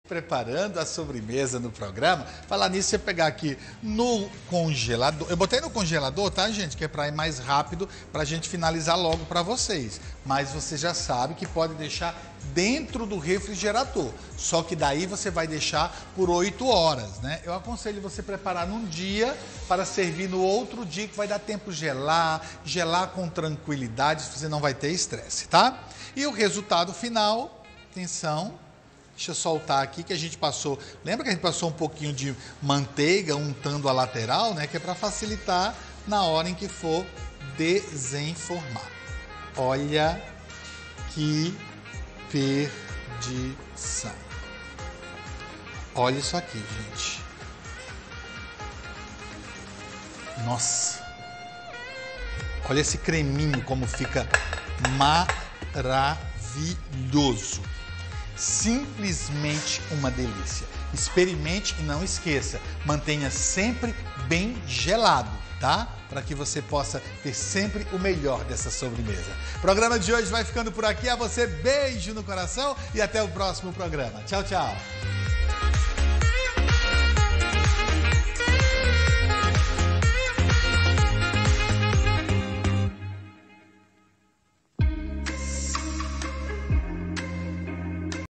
Preparando a sobremesa no programa. Falar nisso, você pegar aqui no congelador. Eu botei no congelador, tá, gente? Que é para ir mais rápido, para a gente finalizar logo para vocês. Mas você já sabe que pode deixar dentro do refrigerador. Só que daí você vai deixar por 8 horas, né? Eu aconselho você preparar num dia para servir no outro dia, que vai dar tempo gelar com tranquilidade, você não vai ter estresse, tá? E o resultado final, atenção. Deixa eu soltar aqui que a gente passou. Lembra que a gente passou um pouquinho de manteiga untando a lateral, né? Que é para facilitar na hora em que for desenformar. Olha que perdição. Olha isso aqui, gente. Nossa. Olha esse creminho como fica maravilhoso. Simplesmente uma delícia. Experimente e não esqueça, mantenha sempre bem gelado, tá? Para que você possa ter sempre o melhor dessa sobremesa. O programa de hoje vai ficando por aqui. A você, beijo no coração e até o próximo programa. Tchau, tchau.